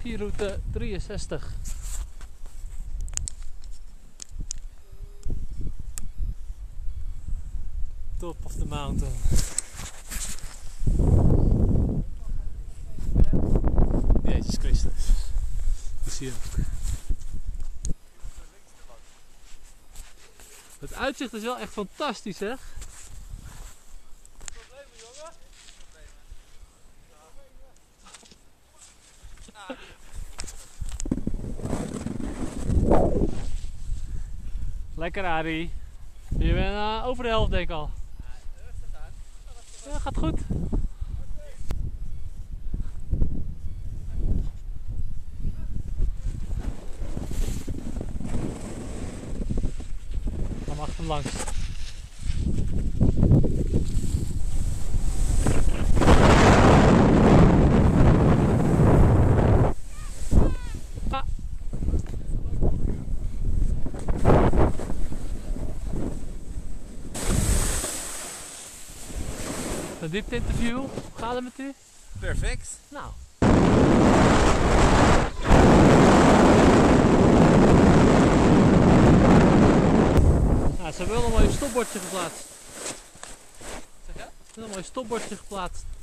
skieroute 63. Top of the mountain. Jezus Christus. Dat zie je ook. Het uitzicht is wel echt fantastisch, zeg. Problemen, jongen? Lekker, Arie. Je bent over de helft, denk ik al. Rustig aan. Ja, gaat goed. Ga maar achter hem langs. Ah. Een diepte-interview. Hoe gaat het met u? Perfect. Nou. Nou, ze hebben wel een mooi stopbordje geplaatst. Zeg je? Ze hebben een mooi stopbordje geplaatst.